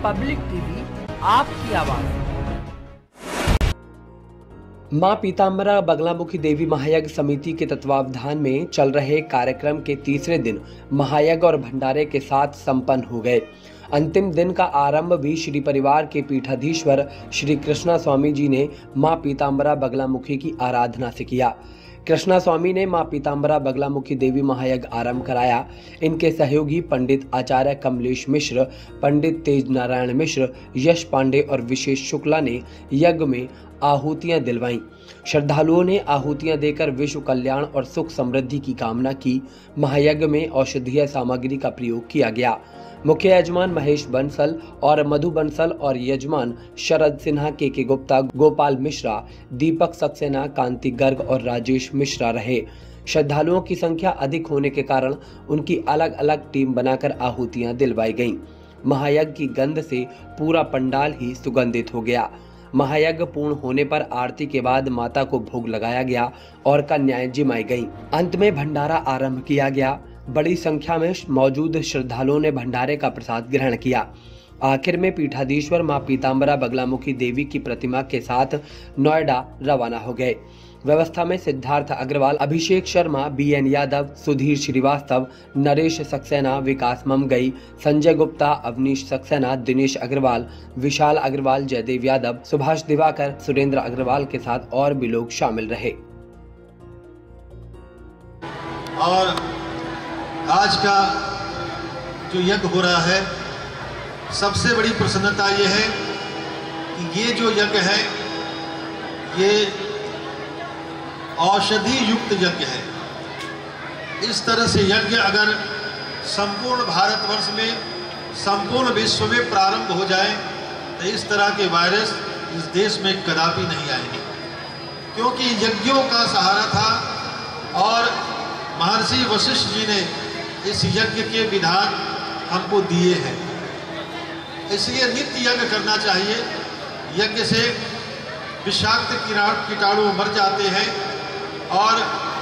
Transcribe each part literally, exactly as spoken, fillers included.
Public TV, आपकी आवाज। मां पीतांबरा बगलामुखी देवी महायज्ञ समिति के तत्वावधान में चल रहे कार्यक्रम के तीसरे दिन महायज्ञ और भंडारे के साथ संपन्न हो गए। अंतिम दिन का आरंभ भी श्री परिवार के पीठाधीश्वर श्री कृष्णा स्वामी जी ने मां पीतांबरा बगलामुखी की आराधना से किया। कृष्णा स्वामी ने मां पीतांबरा बगलामुखी देवी महायज्ञ आरंभ कराया। इनके सहयोगी पंडित आचार्य कमलेश मिश्र, पंडित तेज नारायण मिश्र, यश पांडे और विशेष शुक्ला ने यज्ञ में आहुतियां दिलवाईं। श्रद्धालुओं ने आहुतियां देकर विश्व कल्याण और सुख समृद्धि की कामना की। महायज्ञ में औषधीय सामग्री का प्रयोग किया गया। मुख्य यजमान महेश बंसल और मधु बंसल और यजमान शरद सिन्हा, के के गुप्ता, गोपाल मिश्रा, दीपक सक्सेना, कांति गर्ग और राजेश मिश्रा रहे। श्रद्धालुओं की संख्या अधिक होने के कारण उनकी अलग अलग टीम बनाकर आहुतियां दिलवाई गईं। महायज्ञ की गंध से पूरा पंडाल ही सुगंधित हो गया। महायज्ञ पूर्ण होने पर आरती के बाद माता को भोग लगाया गया और कन्याएं जिमाई गईं। अंत में भंडारा आरंभ किया गया। बड़ी संख्या में मौजूद श्रद्धालुओं ने भंडारे का प्रसाद ग्रहण किया। आखिर में पीठाधीश्वर मां पीतांबरा बगलामुखी देवी की प्रतिमा के साथ नोएडा रवाना हो गए। व्यवस्था में सिद्धार्थ अग्रवाल, अभिषेक शर्मा, बी एन यादव, सुधीर श्रीवास्तव, नरेश सक्सेना, विकास ममगई, संजय गुप्ता, अवनीश सक्सेना, दिनेश अग्रवाल, विशाल अग्रवाल, जयदेव यादव, सुभाष दिवाकर, सुरेंद्र अग्रवाल के साथ और भी लोग शामिल रहे। और आज का जो यज्ञ हो रहा है, सबसे बड़ी प्रसन्नता ये है कि ये जो यज्ञ है ये औषधि युक्त यज्ञ है। इस तरह से यज्ञ अगर संपूर्ण भारतवर्ष में, संपूर्ण विश्व में प्रारंभ हो जाए तो इस तरह के वायरस इस देश में कदापि नहीं आएंगे, क्योंकि यज्ञों का सहारा था और महर्षि वशिष्ठ जी ने इस यज्ञ के विधान हमको दिए हैं। इसलिए नित्य यज्ञ करना चाहिए। यज्ञ से विषाक्त कीटाणु मर जाते हैं और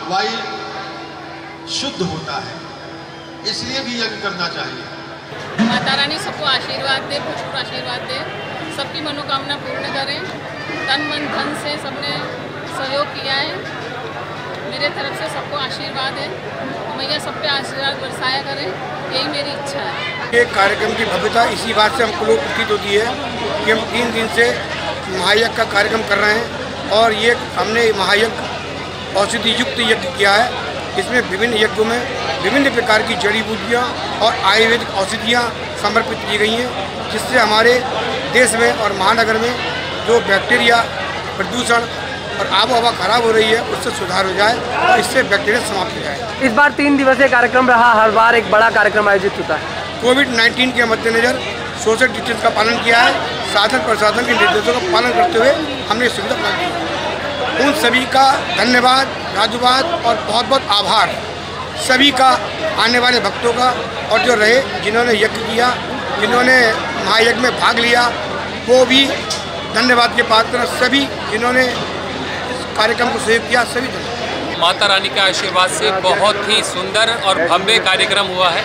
वायु शुद्ध होता है, इसलिए भी यज्ञ करना चाहिए। माता रानी सबको आशीर्वाद दे, पुष्प आशीर्वाद दे, सबकी मनोकामना पूर्ण करें। तन मन धन से सबने सहयोग किया है। मेरे तरफ से सबको आशीर्वाद है, मैया सब पे आशीर्वाद बरसाया करें, यही मेरी इच्छा है। ये कार्यक्रम की भव्यता इसी बात से हमको लोग प्रतीत होती है कि हम तीन दिन से महायज्ञ का कार्यक्रम कर रहे हैं और ये हमने महायज्ञ औषधि युक्त यज्ञ किया है। इसमें विभिन्न यज्ञों में विभिन्न प्रकार की जड़ी बूटियाँ और आयुर्वेदिक औषधियाँ समर्पित की गई हैं, जिससे हमारे देश में और महानगर में जो बैक्टीरिया, प्रदूषण और आबो हवा खराब हो रही है उससे सुधार हो जाए और इससे बैक्टीरिया समाप्त हो जाए। इस बार तीन दिवसीय कार्यक्रम रहा, हर बार एक बड़ा कार्यक्रम आयोजित होता है। कोविड नाइन्टीन के मद्देनजर सोशल डिस्टेंस का पालन किया है। शासन प्रशासन के निर्देशों का पालन करते हुए हमने सुविधा प्राप्त की। उन सभी का धन्यवाद, राजुवाद और बहुत बहुत आभार सभी का, आने वाले भक्तों का और जो रहे जिन्होंने यज्ञ किया, जिन्होंने महायज्ञ में भाग लिया, वो भी धन्यवाद के पात्र। सभी जिन्होंने कार्यक्रम को सहयोग किया, सभी धन्यवाद। माता रानी के आशीर्वाद से बहुत ही सुंदर और भव्य कार्यक्रम हुआ है,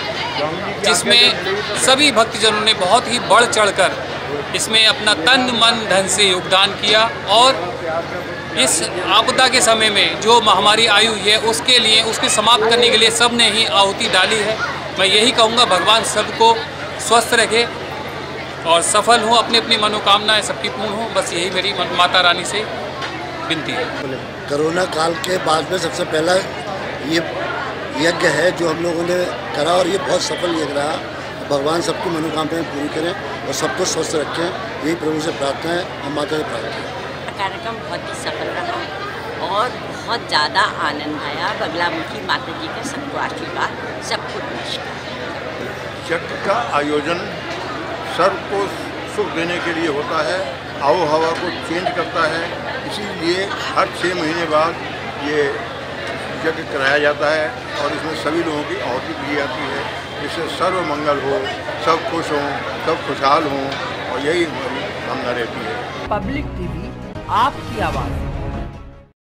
जिसमें सभी भक्तजनों ने बहुत ही बढ़ चढ़कर इसमें अपना तन मन धन से योगदान किया और इस आपदा के समय में जो महामारी आई हुई है उसके लिए, उसके समाप्त करने के लिए सब ने ही आहुति डाली है। मैं यही कहूँगा, भगवान सबको स्वस्थ रखे और सफल हो, अपनी अपनी मनोकामनाएं सबकी पूर्ण हो, बस यही मेरी माता रानी से विनती है। कोरोना काल के बाद में सबसे पहला ये यज्ञ है जो हम लोगों ने करा और ये बहुत सफल यज्ञ रहा। भगवान सबकी मनोकामनाएं पूरी करें और सबको स्वस्थ रखें, यही प्रभु से प्रार्थना है और माता से प्रार्थना है। कार्यक्रम बहुत ही सफल रहा और बहुत ज़्यादा आनंद आया। बगलामुखी माता जी का सबको आशीर्वाद, सबको नमस्कार। यज्ञ का आयोजन सबको सुख देने के लिए होता है, आबो हवा को चेंज करता है, इसीलिए हर छः महीने बाद ये यज्ञ कराया जाता है और इसमें सभी लोगों की आहुति दी जाती है, जिससे सर्व मंगल हो, सब खुश हों, सब खुशहाल हों और यही हमारी कामना रहती है। पब्लिक टीवी, आपकी आवाज़।